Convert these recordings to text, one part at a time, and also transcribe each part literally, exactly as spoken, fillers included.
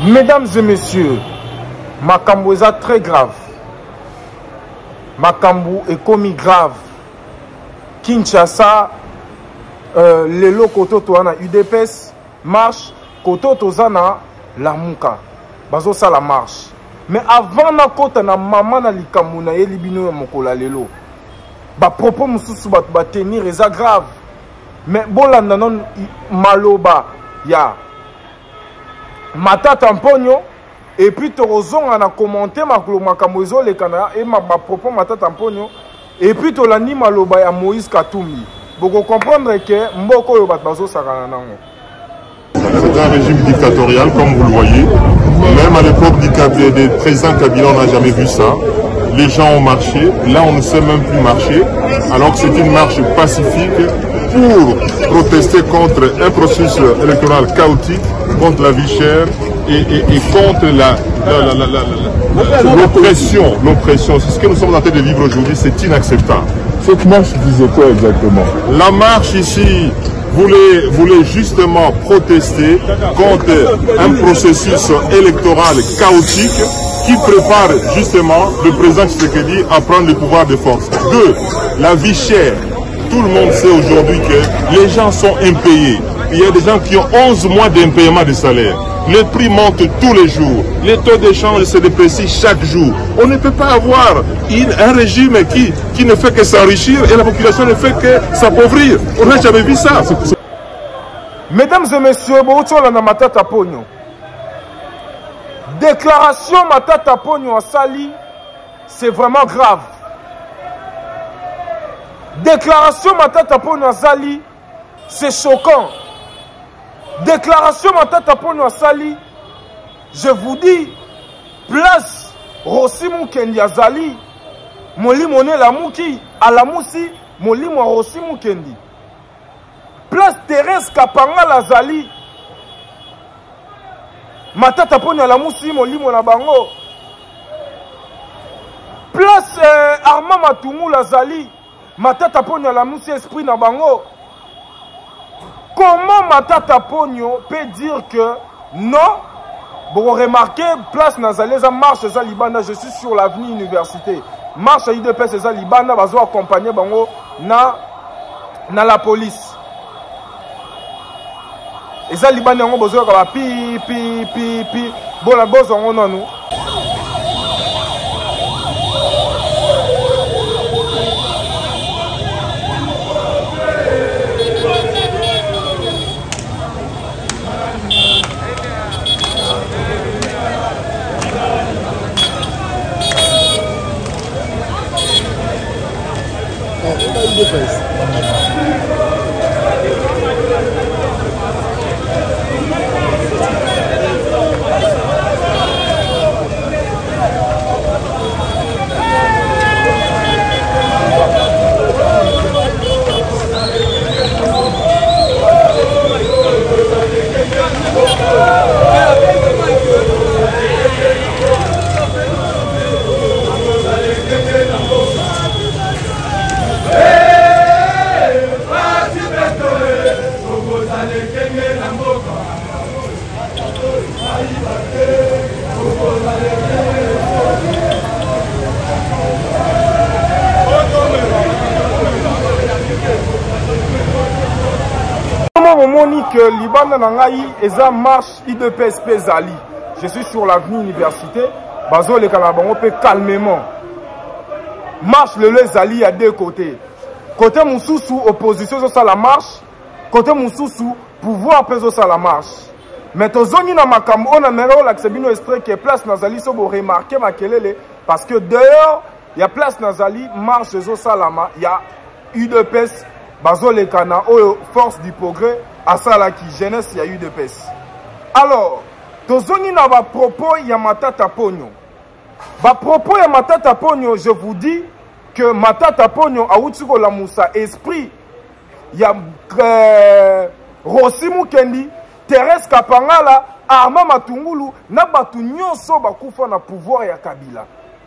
Mesdames et messieurs, makambo eza très grave. Makambo est commis grave. Kinshasa, euh, lelo koto toana U D P S marche, koto tozana Lamuka. Bazo ça la marche. Mais avant na kota na maman na likambo na yelibino ya mokola lelo. Ba propos mususu ba ba tenir eza grave. Mais bolanda non maloba ya Matata Mponyo et puis Torozon a commenté makambo ezolekana et ma propos Matata Mponyo et puis tolandi maloba ya Moïse Katumbi. Vous comprendre que mboko yo bat bazo sakana nango. C'est un régime dictatorial comme vous le voyez. Même à l'époque du des présidents Kabila, on n'a jamais vu ça. Les gens ont marché. Là, on ne sait même plus marcher. Alors que c'est une marche pacifique pour protester contre un processus électoral chaotique, contre la vie chère et, et, et contre la, la, la, la, la, l'oppression. L'oppression, c'est ce que nous sommes en train de vivre aujourd'hui, c'est inacceptable. Cette marche disait quoi exactement? La marche ici voulait, voulait justement protester contre un processus électoral chaotique qui prépare justement le président Tshisekedi à prendre le pouvoir de force. Deux, la vie chère. Tout le monde sait aujourd'hui que les gens sont impayés. Il y a des gens qui ont onze mois d'impayement de salaire. Les prix montent tous les jours. Les taux d'échange se déprécient chaque jour. On ne peut pas avoir une, un régime qui, qui ne fait que s'enrichir et la population ne fait que s'appauvrir. On n'a jamais vu ça. Mesdames et messieurs, Matata Ponyo. Déclaration Matata Ponyo à Sali, c'est vraiment grave. Déclaration Matata Ponyo à Sali, c'est choquant. Déclaration Matata Ponyo à Sali, je vous dis, place Rossi Mukendi à Zali, Moli Mone Lamouki, à la Moussi, Moli Mo Rossi Mukendi. Place Thérèse Kapanga la Zali, Matata Ponyo à la Moussi, Moli Mo Bango. Place euh, Armand Matoumou la Zali, Matata Ponyo à la Moussi, Esprit na Bango. Comment Matata Ponyo peut dire que non? Vous remarquez, place Nazaleza marche à Libana, je suis sur l'avenue université. Marche à I D P S à Libana, va accompagner Bango na, na la police. Et ça Libana, on va besoin de pi pi pi pi. Bon la bosse on a nous. Que Libana Nangaï et ça marche I D P S P Zali. Je suis sur l'avenue université. Bazo le Kalabango peut calmement. Marche le le Zali à deux côtés. Côté Moussoussou, opposition sur la marche. Côté Moussoussou, pouvoir peser sur la marche. Mais aux zones na makambo on a numéro l'accès extrait qui est place Nazali so vous remarquer makelele parce que dehors il y a place Nazali marche zo salama, il y a U D P S Bazo le Kana force du progrès. À ça là qui jeunesse il y a eu de pèse. Alors, tozoni na ba propos ya Matata Ponyo. Ba propos ya Matata Ponyo, je vous dis que Matata Ponyo a outiko la Moussa esprit. Il y a euh, Rossi Mukendi, Thérèse Kapangala, Armand Matungulu, na batu nyonso bakufa na pouvoir ya Kabila.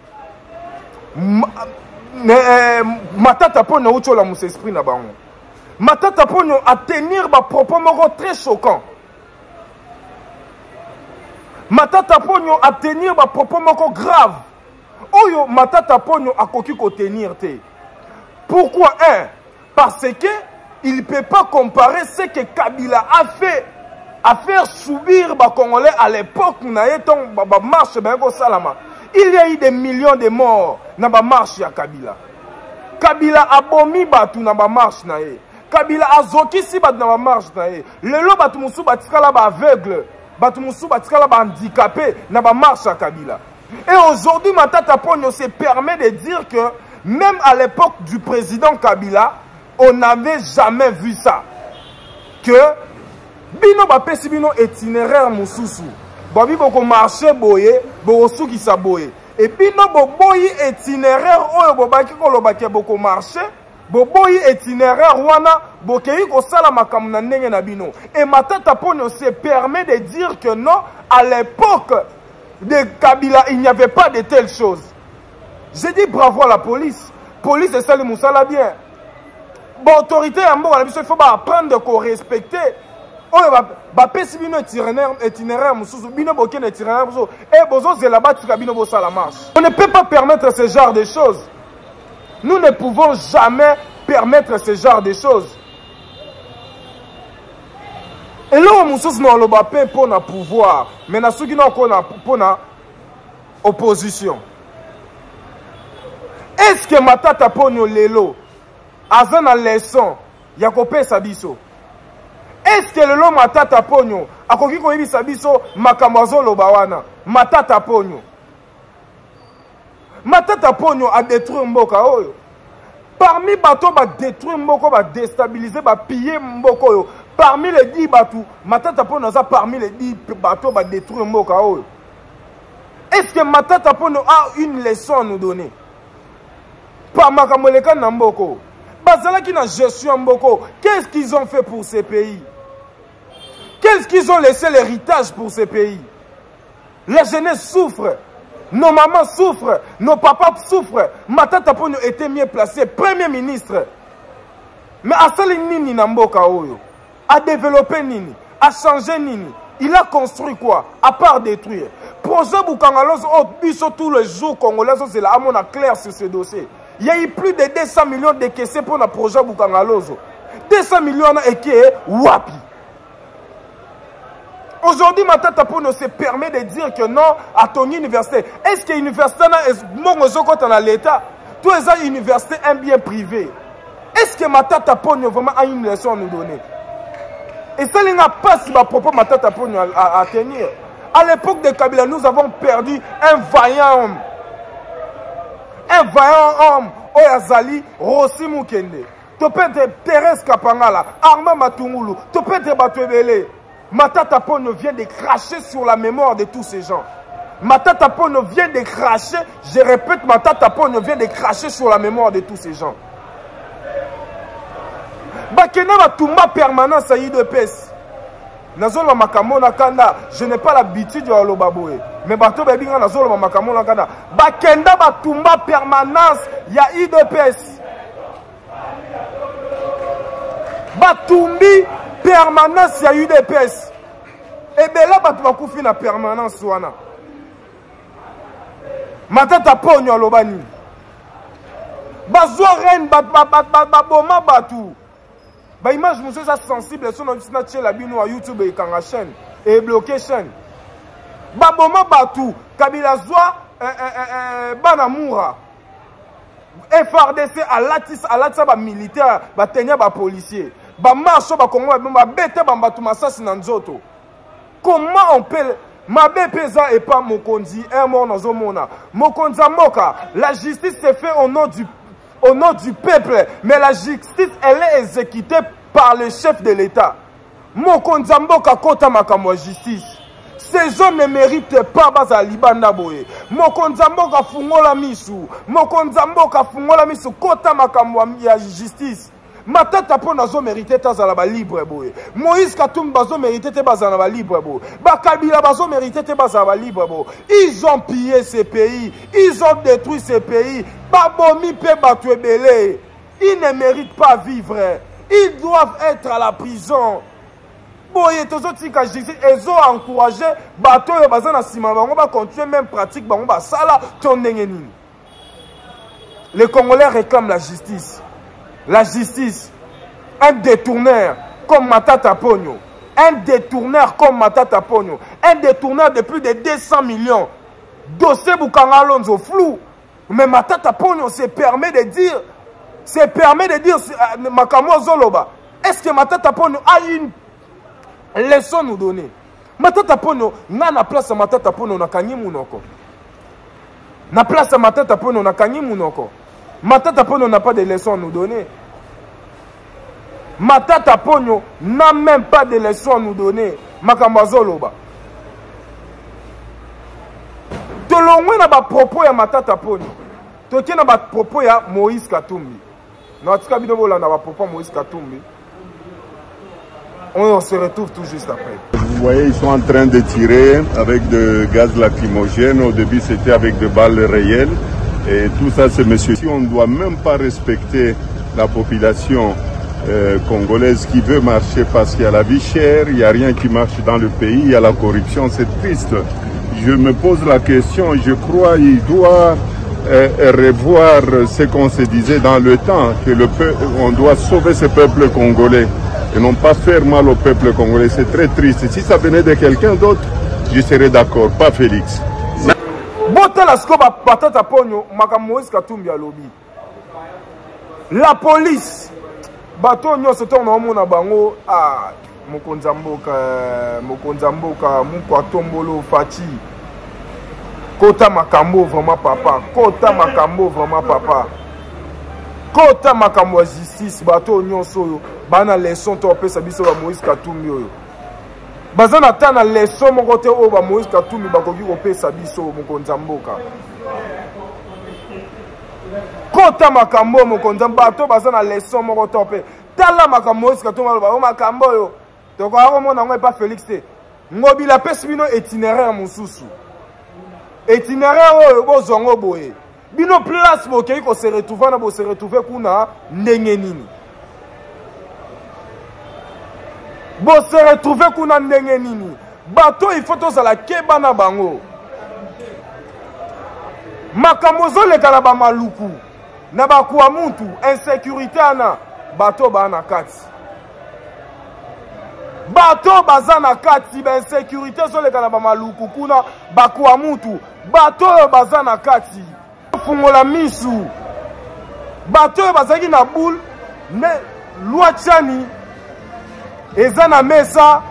Ma, euh, Matata Ponyo a outiko la Moussa esprit na bango. Matata Ponyo a tenir des propos très choquants. Matata Ponyo a tenir ba propos moko grave. Oyo Matata Ponyo a koki ko tenir te. Pourquoi un? Parce que il ne peut pas comparer ce que Kabila a fait à faire subir les Congolais à l'époque où ba marche salama. Il y a eu des millions de morts dans la marche ya Kabila. Kabila a bomi batu na ba marche na ye. Kabila a zoki si batu na ba marche na ye. Lelo batu musu batikala ba aveugle, batu musu batikala ba handicapé na ba marche ya Kabila. Et aujourd'hui Matata Ponyo se permet de dire que même à l'époque du président Kabila, on n'avait jamais vu ça. Que bino ba pesi bino itinéraire mususu. Babi boko marché boye, boko suki sa boye. Et bino bo boyi itinéraire oyo bo baki ko lobaki boko marché, bo boyi itinéraire wana bokei ko sala makambo na ndenge na bino. Et Matata Ponyo se permet de dire que non, à l'époque de Kabila, il n'y avait pas de telles choses. J'ai dit bravo à la police. Police est celle moussala bien. Bon, autorité, il faut apprendre à respecter. On ne peut pas permettre ce genre de choses. Nous ne pouvons jamais permettre ce genre de choses. Et là, on a pas pour le pouvoir, mais on a pour l'opposition. Est-ce que Matata Ponyo lelo aza na leçon ya kopesa biso? Est-ce que lelo Matata Ponyo akoki koyebisa biso makambo azoloba wana? Matata Ponyo Matata Ponyo a détruit mboka oyo. Parmi bato ba détruire mboko, ba déstabiliser, ba piller mboko oyo. Parmi les dix bateaux, Matata Ponyo aza parmi les dix bateaux ba détruire mboka oyo. Est-ce que Matata Ponyo a une leçon à nous donner? Par Makamoleka Namboko, Bazalaki na gestion Mboko, qu'est-ce qu'ils ont fait pour ces pays? Qu'est-ce qu'ils ont laissé l'héritage pour ces pays? La jeunesse souffre, nos mamans souffrent, nos papas souffrent. Matata Ponyo était mieux placé, premier ministre. Mais Asali Nini Namboka Oyo a développé Nini, a changé Nini. Il a construit quoi? À part détruire. Projet Boukangalos, oh, biso tous les jours, Congolais, c'est là, à mon clair sur ce dossier. Il y a eu plus de deux cents millions de caissés pour le projet Bukangalozo. deux cents millions et qui est wapi. Aujourd'hui, Matata Ponyo se permet de dire que non à ton université. Est-ce que l'université est l'État? Tout est université un bien privé. Est-ce que Matata Ponyo vraiment a une leçon à nous donner? Et ça, il n'a pas si ma propos Matata Ponyo à, à tenir. À l'époque de Kabila, nous avons perdu un vaillant homme. Un vaillant homme, Oyazali, Rossi Mukende. Topete Thérèse Kapangala, Armand Matungulu, Topete Batwebele. Matata Ponyo vient de cracher sur la mémoire de tous ces gens. Matata Ponyo vient de cracher, je répète, Matata Ponyo vient de cracher sur la mémoire de tous ces gens. Bakena Matumba permanence à I D P S. Nazolo makamona kanda, je n'ai pas l'habitude de le baboué. Mais bato bebinga nazolo makamona kanda. Bakenda batumba permanence ya I D P S. Batumbi permanence ya I D P S. Et bien là bato bakufi na permanence wana. Matata Ponyo lobani. Bazwa ren bat bat bat bat boma batu. Bah image monsieur ça sensible sur notre Snapchat la bino à YouTube et kanga chaîne et bloqué chaîne. Ba boma batu Kabila zwa banamura. F R D C à latis à latis ba militaire ba tenir ba policier. Ba marche ba Congo ba bete ba batu masasi na nzoto. Comment on peut Mabe pesa et pas Mokonzi un mort dans Zomona. Mokonza Moka, la justice se fait au nom du au nom du peuple, mais la justice, elle est exécutée par le chef de l'État. Mokonza Mboka kota makamwa justice. Ces gens ne méritent pas baza libanda boye. Mokonza Mboka fungola misu. Mokonza Mboka fungola misu kota makamwa ya justice. Matata Ponyo zo mérité tazala ba libre boye. Moïse Katumbi bazo mérité te bazala ba libre boye. Ba Kabila bazo mérité te bazala ba libre boye. Ils ont pillé ces pays, ils ont détruit ces pays. Babomi pe batwebele. Ils ne méritent pas vivre. Ils doivent être à la prison. boye tozotika Jésus ezo encourager bato yo bazana sima bango ba continuer même pratique bango ba sala to ndenge nini. Les Congolais réclament la justice. La justice. Un détourneur comme Matata Ponyo. Un détourneur comme Matata Ponyo. Un détourneur de plus de deux cents millions. Dossier Boukanga Lonzo flou. Mais Matata Ponyo se permet de dire, se permet de dire, Makamo Zoloba, est-ce que Matata Ponyo a une leçon à nous donner? Matata Ponyo, n'a na place à Matata Ponyo na kanyi munoko. Na place à Matata Ponyo na kanyi munoko. Matata Ponyo n'a pas de leçon à nous donner. Matata Ponyo n'a même pas de leçon à nous donner. Makamba Zoloba. Tolongwe na ba propos ya Matata Ponyo. Toki na ba propos ya Moïse Katumbi. Na tika bino bola na ba propos Moïse Katumbi. On se retrouve tout juste après. Vous voyez, ils sont en train de tirer avec de gaz lacrymogène. Au début, c'était avec des balles réelles. Et tout ça, ce monsieur. Si on ne doit même pas respecter la population euh, congolaise qui veut marcher parce qu'il y a la vie chère, il n'y a rien qui marche dans le pays, il y a la corruption, c'est triste. Je me pose la question, je crois qu'il doit euh, revoir ce qu'on se disait dans le temps, que le peuple, on doit sauver ce peuple congolais et non pas faire mal au peuple congolais. C'est très triste. Si ça venait de quelqu'un d'autre, je serais d'accord, pas Félix. La police, batonyo se tourne au monde bango ah Mokonzamboka Mokonzamboka Mukwatombolo Fati Kota Makambo vraiment papa Kota Makambo vraiment papa Kota Makambo justice batonyo so bana leçon to pesa biso ba Moïse Katumbi oyo bazana tana leçon mon côté o ba Moïse Katumbi bakoki ko pesa biso Mokonzamboka Kota Makambo Mokonzamba bato bazana leçon mon côté pe tala Makambo Moïse Katumbi ba Makambo yo to ko ako na ngwe pas Félix te ngobi la pesa bino itinéraire mususu itinéraire oyo bozongo boye bino place bokeyi ko se retrouver na bo se retrouver kuna ndenge nini bo se retrouver kuna ndenge nini bato il faut tozala keba na bango makambo zoleka na bamaluku na bakuwa muntu insécurité ana bato bana kati bato bazana kati ba insécurité zoleka na bamaluku kuna bakuwa muntu bato bazana kati fungola misu bato bazaki na boule ne loi chani ezana mesa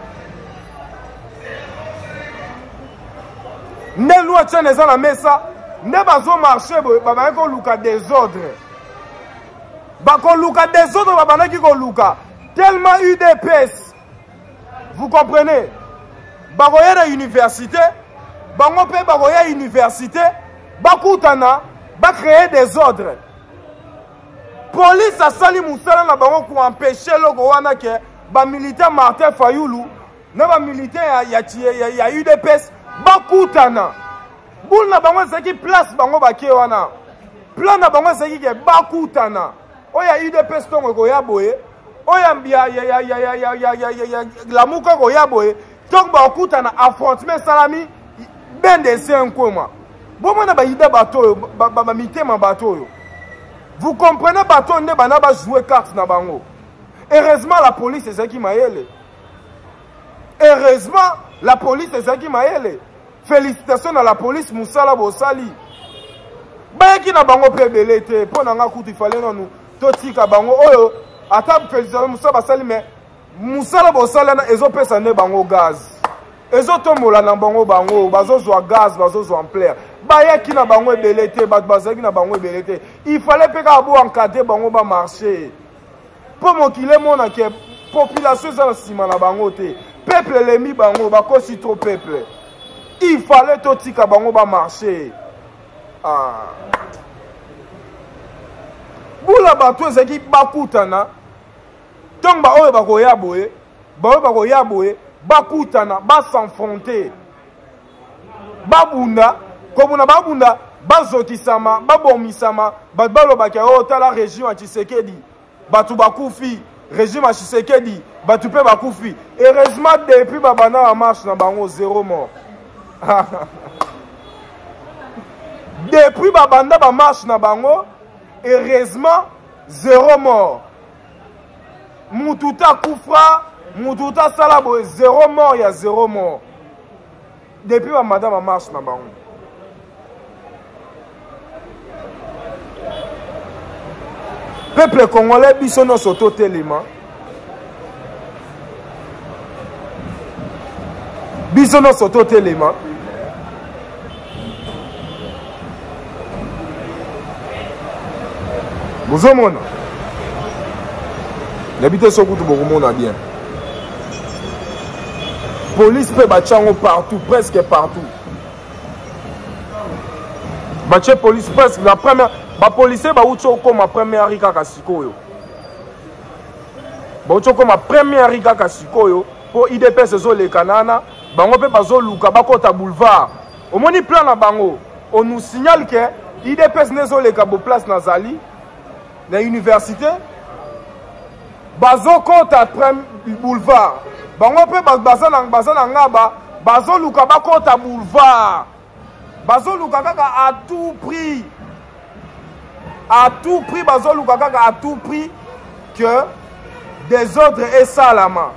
ne loi chani ezana mesa ne bazo marché babana ko luka désordre bako luka désordre babana ki ko luka tellement U D P S vous comprenez bakoya na université bango pe bakoya université bakutana ba créer des ordres police a sali musala na bango pour empêcher loko wana ke ba militaire Martin Fayulu na ba militaire ya ya ya U D P S bakutana boule na bango zaki place bango bakie wana plan na bango zaki ke bakutana oya U D P S tongo ko ya boye oya mbia ya ya ya ya ya ya ya ya la muka ko ya boye tongo bakutana affrontement salami ben de senkoma bon na ba ida bato ba ba mitema bato. Vous comprenez bato nde bana ba jouer carte na bango. Heureusement la police est qui maele. Heureusement la police est qui maele. Félicitations à la police Moussala Bosali. Ba ki na bango pe belete po na nga kuti fallait non totika bango oyo ata félicitations Moussala Bosali mais Moussala Bosali na ezo pesa ne bango gaz. Ezo tomola na bango bango bazo zo gaz bazo zo ampleur. Baya ki na bango belete bat bazaki na bango belete il fallait peka abo encadrer bango ba marché pour mokile mona ke population za sima na bango te peuple le mi bango ba kosi trop peuple il fallait totika bango ba marché ah bula bato ezaki bakutana donc ba oyo bakoya boye ba oyo bakoya boye bakutana ba s'enfronter babunda komuna babunda bazotisama babomisama batbalo bakia o tala région ya Tshisekedi batu bakufi régime à Tshisekedi batu pe bakufi. Heureusement depuis babana en marche na bango zéro mort. Depuis babanda ba marche na bango heureusement zéro mort. Mututa koufra, mututa salabo zéro mort, il y a zéro mort. Depuis ma madame a marche na bango. Peuple congolais biso no soto telema. Biso no soto telema. Vous avez mon l'habité sur beaucoup de monde bien. Police peut battre partout, presque partout. Battre police presque la première. Les policiers sont comme la première riga kasikoyo. Ils sont comme la première riga kasikoyo pour I D P S les canana. Bango pe bazo luka bakota boulevard. Au moni plan na bango, on nous signale que I D P S nezo les kabo place nazali. La université bazo kota boulevard bango pe baza na baza na ngaba bazo luka ba kota boulevard bazo luka kaka à tout prix à tout prix bazo luka kaka à tout prix que des ordres et salama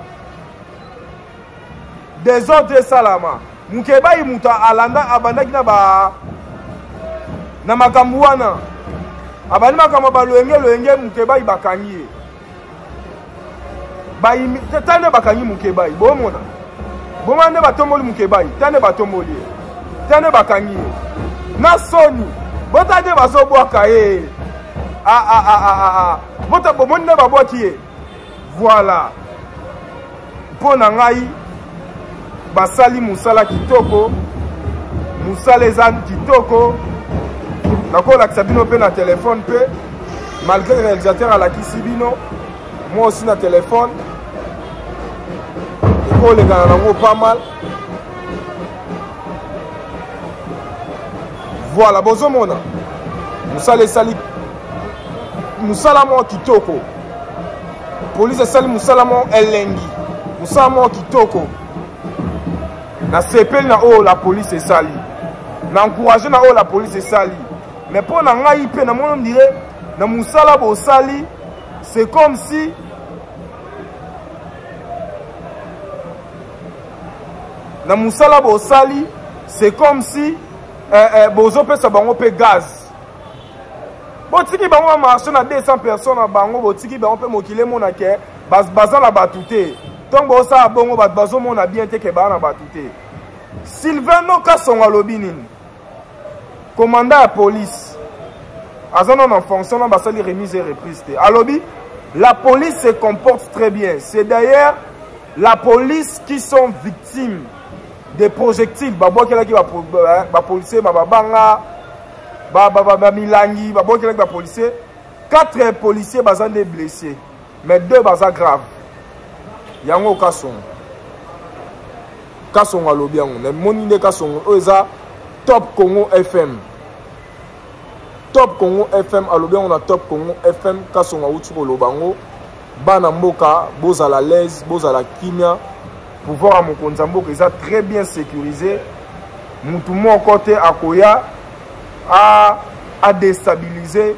des ordres et salama mukeba imuta alanda abandaki na ba na makambuana abani makama balwenge lwenge mukeba ibakanyi ba imi tane bakanyi mukeba bomona bomande batomboli mukeba tane batomboli tane bakanyi na soni botade bazobwaka ye ah ah ah ah ah bota bomonne babwaki ye voilà pona ngai basali musala kitoko musala ezan kitoko. D'accord, la Sabino pe na téléphone pe malgré le réalisateur à la Kisibino, moi aussi na téléphone. Et les gars n'ont pas mal. Voilà, bozo mona. Musale sali musala mo kitoko. Police sali musala mo elengi. Musala mo kitoko. Na sepel na o la police sali. Na encourager na o la police sali. Mais pour na ngai pe na mon dire na musala bo sali c'est comme si na musala bo sali c'est comme si euh, euh, bozo pe sa bango pe gaz botiki bango marché na deux cents personnes na bango botiki bango pe mokile mona ke bas bazala batute donc bo sa bongo bat bazo mona bien te ke ba na batute Sylvain Kasonga lobinin commandant la police, en fonction de la remise et reprise. Alors, la police se comporte très bien. C'est d'ailleurs la police qui sont victimes des projectiles. Quatre policiers sont blessés, mais deux sont graves. Il y a un cas. Kasonga Lobian, les monines Kasonga, Oza, Top Congo F M. Top Congo F M, à Lobian, on a Top Congo F M, Kasonga Uchuko Lobango, Bana Mboka, Boza la Lez, Boza la Kimia, pouvoir à mon Konzambo, ils sont très bien sécurisé. Moutoumou côté à Koya a, a déstabilisé,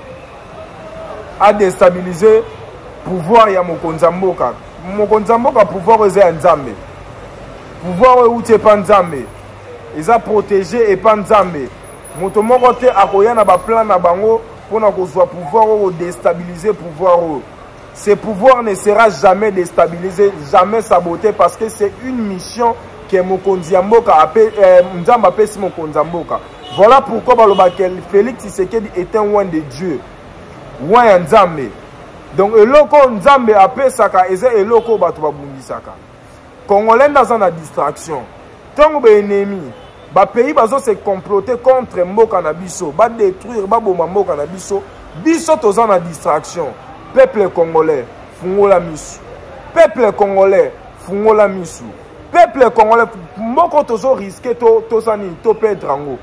a déstabilisé pouvoir ya mon Konzamboka. Mon Konzamboka pouvoir est un Nzambe. Pouvoir où tu es pas Nzambe. Ils ont protégé et pas Nzambe. Moto moko te akoya na ba plan na bango pour na kozwa pouvoir ou déstabiliser pouvoir. Ce pouvoir ne sera jamais déstabilisé, jamais saboté parce que c'est une mission que Mokonzi Mboka appelle Nzamba appelle Mokonzi Mboka. Voilà pourquoi Balobakel Félix Tshisekedi est un oin de Dieu. Oin Nzambe. Donc eloko Nzambe appelle saka eza eloko bato babundisaka. Congolais dans la distraction. Tant que ennemi, ba pays bazo se comploter contre Mboka na biso, ba détruire ba boma Mboka na biso, biso toza na distraction. Peuple congolais, fungola misu. Peuple congolais, fungola misu. Peuple congolais, Mboko tozo risquer to tozani to perdre ango.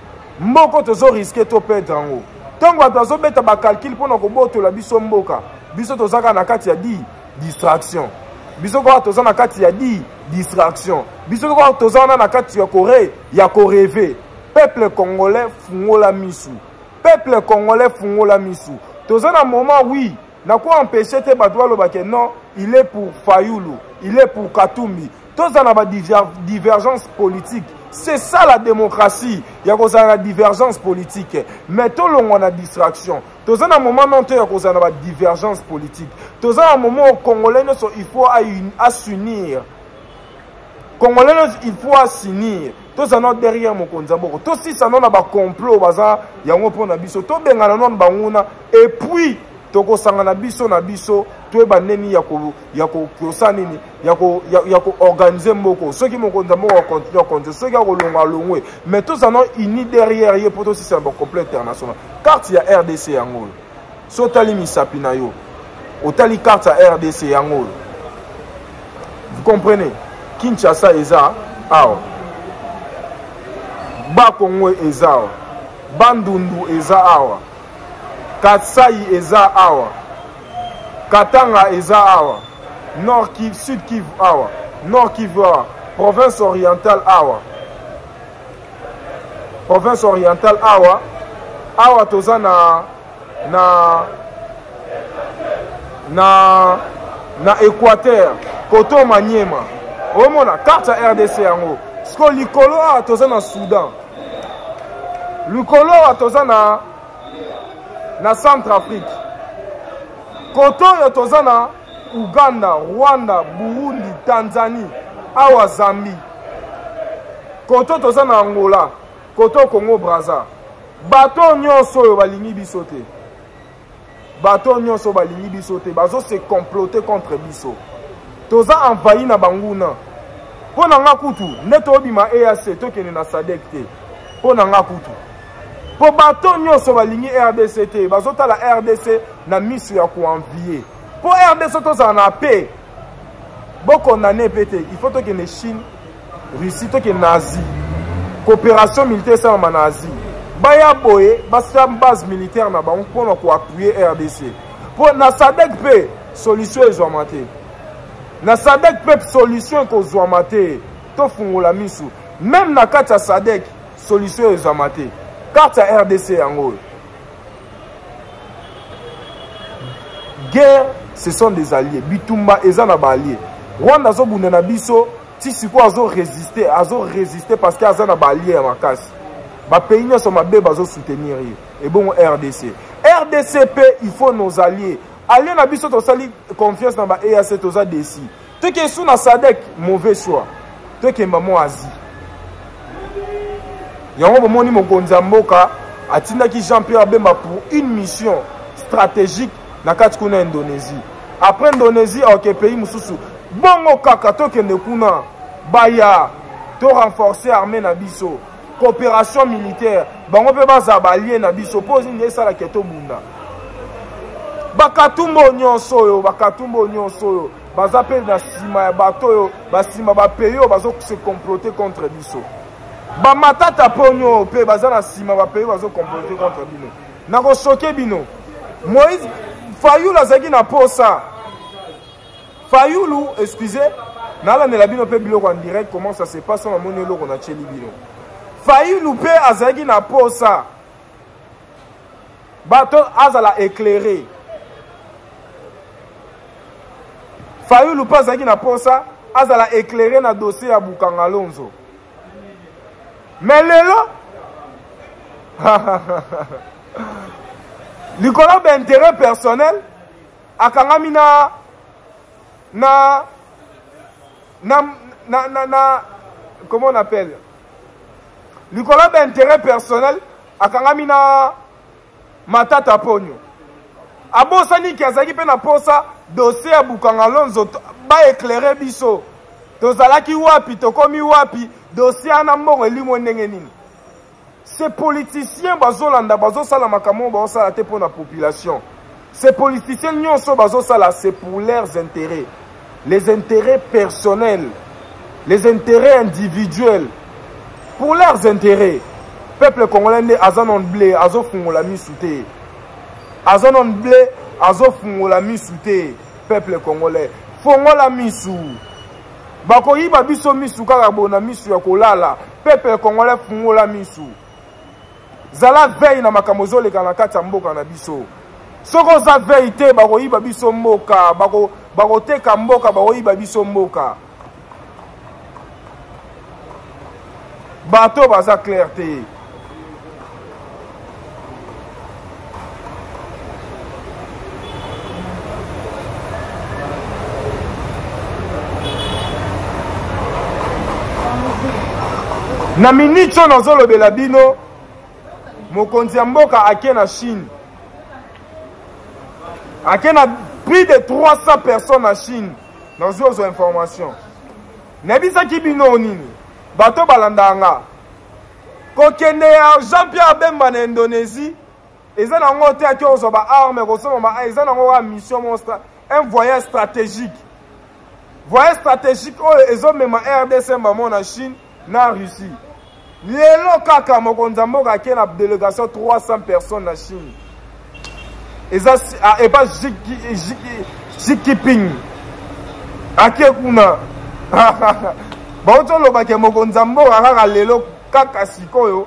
Mboko tozo risquer to perdre ango. Tant que bazo beta ba calcul pour na koboto la biso Mboka. biso tozaka na kati ya di distraction biso ko toza na kati ya di distraction biso ko toza na kati ya kore ya koreve peuple congolais fungola misu peuple congolais fungola misu toza na moment oui na quoi empêcher te bato baloba ke non il est pour Fayulu il est pour Katumbi toza na ba divergence politique. C'est ça la démocratie. Il y a une divergence politique. Mais tout le monde a distraction. Dans un moment non, il y a une divergence politique. Dans un moment où Congolais, il faut s'unir. Congolais, il faut s'unir. Tous en derrière mon konzamboko. Tous si ça n'a pas complot, il y a un point d'abisso. Tout bien dans et puis toko sangana biso na biso to ba neni yako yako kosanini yako yako organiser mboko ceux qui mokonza mboko continuer continuer ceux qui ko longa longwe mais tous en ont uni derrière ye pour aussi c'est un complet international carte ya R D C yango so tali misapi na yo otali carte ya R D C yango vous comprenez Kinshasa eza awa Bakongwe eza awa Bandundu eza awa Katsai eza awa Katanga eza awa Nord Kivu, Sud Kivu awa Nord Kivu awa Province orientale awa Province orientale awa Awa toza na Na Na Na Équateur Koto Maniema Omona carte R D C yango Sko likolo awa toza na Soudan Likolo awa toza na na Centrafrique koto ya toza na Uganda, Rwanda, Burundi, Tanzanie, awa Zambie koto toza na Angola, koto Congo Brazza bato nyonso yo balingi biso te bato nyonso balingi biso te bazo se comploter contre biso toza envahi na banguna po na nga kutu neto obima E A C tokende na SADC te po na nga kutu po bato nyonso balingi R D C te bazota la R D C na misu ya koenvier po R D C tozala na paix bokondane pete il faut tokende Chine Russie tokende Asie coopération militaire sama na Asie baya boye basa base militaire na bango mpona koappuyer R D C po na SADC pe solution ezwama te na SADC pe solution ekozwama te tofungola misu même na kati ya SADC solution ezwama te carte à R D C yango guerre ce sont des alliés bitumba ezana ba alliés Rwanda zo bunda na biso ti siko azo résister azo résister parce que azana ba alliés ya makasi ba pays nyonso mabe bazo soutenir et bon R D C R D C P il faut nos alliés alliés na biso to sali confiance na ba E A C toza desi te ke sou na SADC mauvais choix te ke mbamo Asie yango bomoni mokonzi mboka atindaki Jean-Pierre Bemba pour une mission stratégique na kati kuna Indonésie après Indonésie ok pays mususu bongo kaka tokende kuna baya to renforcer armée na biso coopération militaire bango pe baza balien na biso pose nde sala keto bunda bakatumbo nyonso yo bakatumbo nyonso yo baza pe na sima ya bato yo basima ba peyo bazo se comploter contre biso ba matata ponyo pe baza na sima ba peyo bazo comploter contre bino na ko choquer bino Moïse Fayulu azaki na posa Fayulu excusez nala ne la bino pe biloko en direct comment ça se passe na moni loko na cheli bino Fayulu pe azaki na posa bato azala éclairé Fayulu pe azaki na posa azala éclairé na dossier ya Bukanga Lonzo mais lelo likolo d'intérêt personnel akangami na na na na na na comment on appelle likolo d'intérêt personnel akangami na matata ponyo abosani ki azaki pe na posa dossier ya Bukanga Lonzo ba éclairer biso tozalaki wapi tokomi wapi dossier ana mbongo elimo ndenge nini ces politiciens bazolanda bazosala makambo bazosala te pour la population ces politiciens nyonso bazosala c'est pour leurs intérêts les intérêts personnels les intérêts individuels pour leurs intérêts peuple congolais azanon blé azofungola misu te azonon blé azofungola misu te peuple congolais fongola misu bakoyiba biso misu kaka bona misu ya kolala peuple congolais fungola misu zala veille na makambo zoleka na kati ya mboka na biso soko za veille te bakoyiba biso mboka bako bakoteka mboka bakoyiba biso mboka bato baza clair te na minute oyo nazolobela bino mokonzi ya mboka ake na Chine ake na plus de trois cents personnes na Chine nazwi ozwa information nayebisaki bino nini bato balandanga kokende ya Jean-Pierre Bemba na Indonésie eza nango te ake ozwa baarme kosomama eza nango wa mission monstre un voyage stratégique voyage stratégique oyo ezomema R D C mbamo na Chine na Russie lelo kaka mokonzi ya mboka ake na délégation trois cents personnes na Chine eza eba Xi Jinping ake kuna baotolobake mokonzi ya mboka kaka lelo kaka sikoyo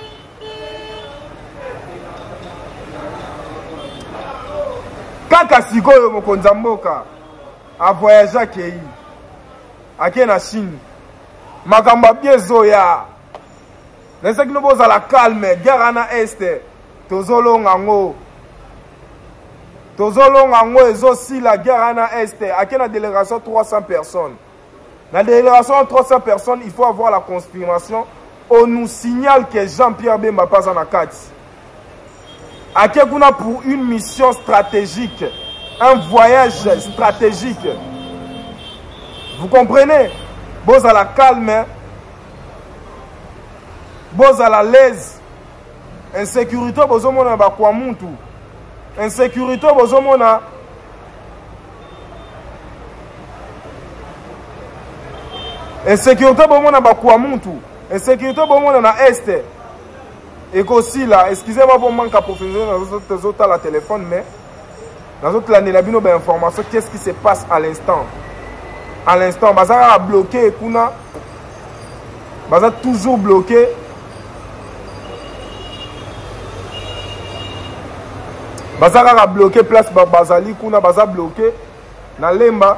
kaka sikoyo mokonzi ya mboka avoyage akei ake na Chine makambo abie ezoya nesaki no bozala calme guerre na este tozolonga ngo tozolonga ngo ezosila guerre na este ake na délégation trois cents personnes na délégation trois cents personnes il faut avoir la confirmation on nous signale que Jean-Pierre Bemba passe en kati ake kuna pour une mission stratégique un voyage stratégique vous comprenez bozala calme bozala l'aise insécurité bozomona bakwa muntu insécurité bozomona insécurité bomona bakwa muntu insécurité bomona na este ekosila excusez-moi pour manque à professionnel dans les autres la téléphone mais dans autres l'année la bino ba information qu'est-ce qui se passe à l'instant à l'instant bazara bloqué kuna baza toujours bloqué bazara bloqué place bazali kuna baza bloqué na lemba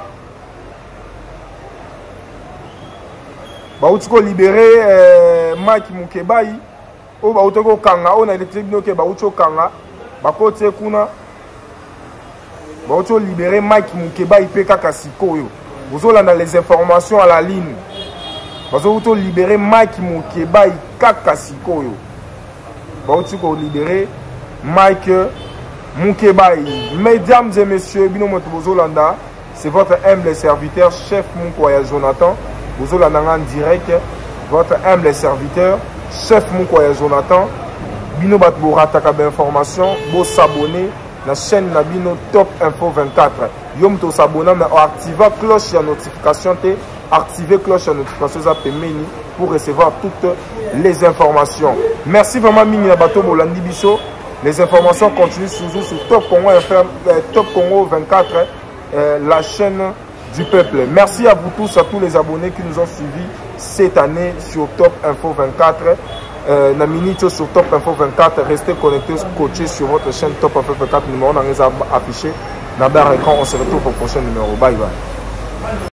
bautiko libérer euh, Mike Mukebai o bautiko kanga on a électrique noke bautiko kanga bakote kuna bautiko libérer Mike Mukebai pe kaka sikoyo vous avez les informations à la ligne vous avez libéré Mike Mukebai kaka sikoyo bautiko libérer Mike Mukebai. Mesdames et messieurs, c'est votre humble serviteur, chef Moukoya Jonathan. Vous avez en direct, votre humble serviteur, chef Moukoya Jonathan. Bino Batboura Takabe Information, vous s'abonner à la chaîne Nabino Top Info vingt-quatre. Yom to s'abonner, mais activez cloche de notification, activez cloche de notification pour recevoir toutes les informations. Merci vraiment, Mini Nabato Bolandi Bisso. Les informations continuent toujours sur Top Congo, Top Congo vingt-quatre, euh, la chaîne du peuple. Merci à vous tous, à tous les abonnés qui nous ont suivis cette année sur Top Info vingt-quatre. Euh, na minute sur Top Info vingt-quatre, restez connectés, coachés sur votre chaîne Top Info vingt-quatre. Numéro on a affiché. On se retrouve au prochain numéro. Bye bye.